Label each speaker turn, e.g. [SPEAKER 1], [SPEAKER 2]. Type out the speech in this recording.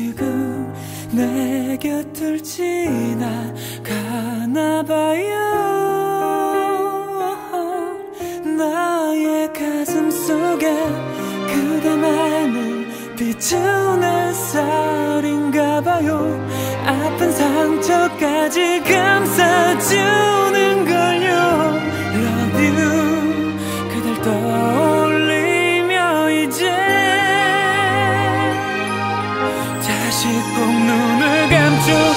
[SPEAKER 1] 지금 내 곁을 지나가나 봐요. 나의 가슴 속에 그대만을 비춘 햇살인가 봐요. 아픈 상처까지 감싸주는 걸요. Love you. 그댈 떠올리며 이제 다시 꼭 눈을 감죠.